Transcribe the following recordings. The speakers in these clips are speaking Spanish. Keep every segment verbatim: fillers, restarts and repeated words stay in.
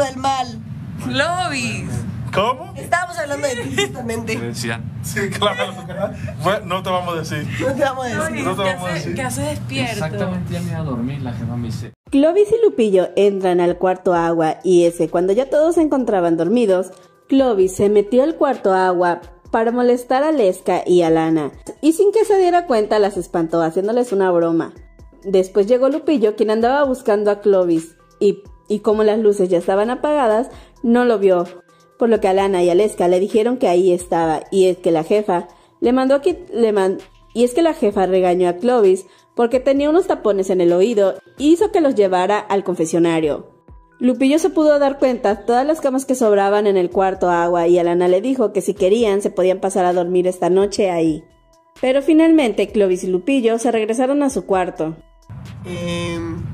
del mal. Clovis. ¿Cómo? Estábamos hablando de ti justamente. Decían. Sí, claro. Bueno, no te vamos a decir. No te vamos a decir. No te ¿Qué vamos a hace, decir. ¿Qué hace despierto? Exactamente, ya me iba a dormir, la jefa me dice. Clovis y Lupillo entran al cuarto agua y ese, cuando ya todos se encontraban dormidos, Clovis se metió al cuarto agua para molestar a Leska y a Lana, y sin que se diera cuenta las espantó haciéndoles una broma. Después llegó Lupillo, quien andaba buscando a Clovis, y, y como las luces ya estaban apagadas, no lo vio, por lo que a Lana y a Leska le dijeron que ahí estaba, y es que la jefa le mandó que le man, y es que la jefa regañó a Clovis porque tenía unos tapones en el oído y hizo que los llevara al confesionario. Lupillo se pudo dar cuenta todas las camas que sobraban en el cuarto agua y Alana le dijo que si querían se podían pasar a dormir esta noche ahí. Pero finalmente Clovis y Lupillo se regresaron a su cuarto. Eh,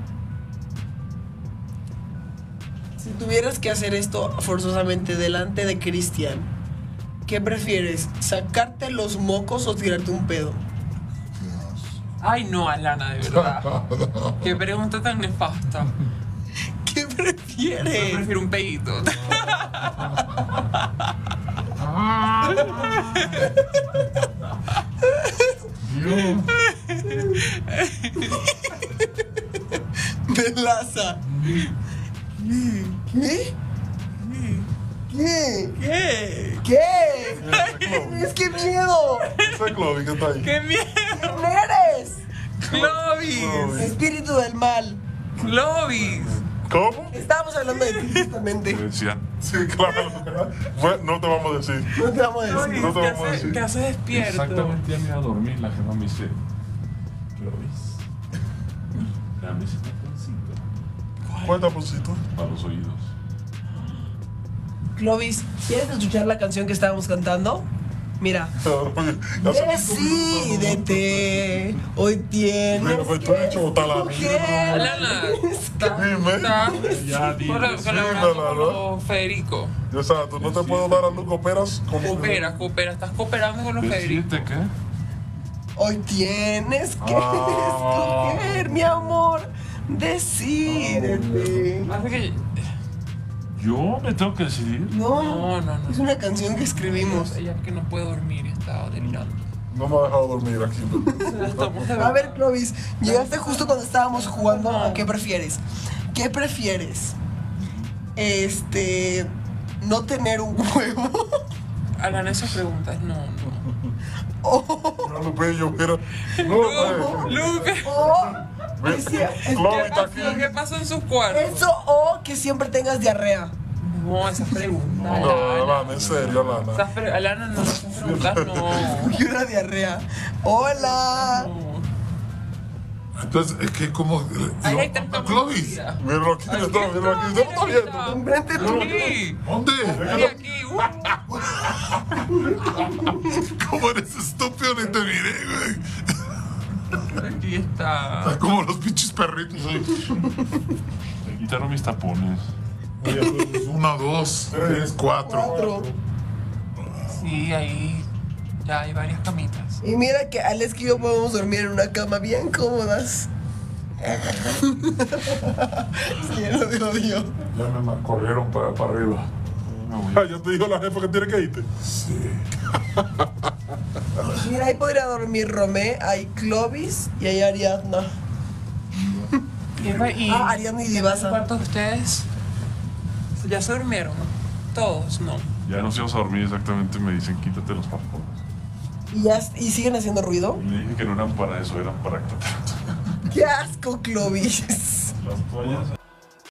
si tuvieras que hacer esto forzosamente delante de Cristian, ¿qué prefieres? ¿Sacarte los mocos o tirarte un pedo? Ay, no, Alana, de verdad. Qué pregunta tan nefasta. ¿Qué Yo prefieres? prefiero un pedito. Melaza. ¿Qué? ¿Qué? ¿Qué? ¿Qué? Es que miedo. Ese es Clovis que está ahí. ¡Qué miedo! ¿Quién eres? ¡Clovis! Espíritu del mal. ¡Clovis! ¿Cómo? Estábamos hablando de ti justamente. Decían. Sí, claro. Bueno, no te vamos a decir. No te vamos a decir. Clovis, No te ¿qué vamos a hace, decir. ¿qué hace despierto? Exactamente, ya me iba a dormir, la jefa me dice. Clovis. Dame ese taponcito ¿Cuál taponcito? para los oídos. Clovis, ¿quieres escuchar la canción que estábamos cantando? Mira. Ya se- Decídete, hoy tienes Mira, pues, tú eres chota, la escoger. Alana, está, Dime. está Ya, dime, col- sí, colaborando Alana. con los Federico. Yo, Exacto, no te puedo dar a Luco Peras como. Coopera, coopera, estás cooperando con los Federico. ¿Decirte qué? Hoy tienes que Ah. escoger, mi amor. Decídete. Hace que. ¿Yo me tengo que decidir? No, No, no, no. es una canción que escribimos. Ella que no puede dormir, está delirando. No me ha dejado dormir aquí. Estamos de A ver, Clovis, llegaste justo cuando estábamos jugando a ¿qué prefieres? ¿Qué prefieres? Este... No tener un huevo. Alana, esas preguntas, no, no. O... No, Lupillo, mira. No, eh. Lucas, o Ve- que sie- Clovis ¿qué está pasó? aquí. ¿Qué pasó en sus cuartos? Eso o que siempre tengas diarrea. No, esas preguntas. No, Alana. Alana, en serio, Alana. Esas pre- Alana, no, esas preguntas no. Y una diarrea. Hola. No. Entonces, es que como. Ahí hay tres Clovis. tomas. Míralo aquí, Aquí está, míralo aquí. está, ¿Usted no está mira, viendo? aquí Enfrente tú. Aquí, ¿Dónde? aquí, uh. ¿Cómo eres estúpido? Ni te miré, güey. Aquí está. Estás como los pinches perritos ahí. Me quitaron mis tapones. Una, dos, tres, cuatro. Cuatro. Sí, ahí ya hay varias camitas. Y mira que Alex y yo podemos dormir en una cama bien cómodas. Lleno de odio. Ya me ma- corrieron para, para arriba. Me voy. Ah, ya te dijo la jefa que tiene que irte. Sí. Mira, ahí podría dormir Romé, hay Clovis y hay Ariadna. Y, y Ah, Ariadna y ¿en Divasa. cuántos de ustedes ya se durmieron? Todos, no. Ya nos íbamos a dormir exactamente, me dicen quítate los tapones. ¿Y, ya, ¿Y siguen haciendo ruido? Y le dije que no eran para eso, eran para que ¡Qué asco, Clovis! las toallas.